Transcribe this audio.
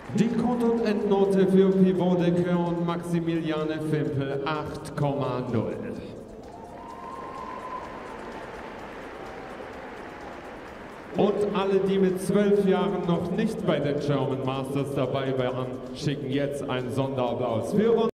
Die Kont- und Endnote für Pivot de Coeur und Maximiliane Fimpel 8,0. Und alle, die mit 12 Jahren noch nicht bei den German Masters dabei waren, schicken jetzt einen Sonderapplaus für uns.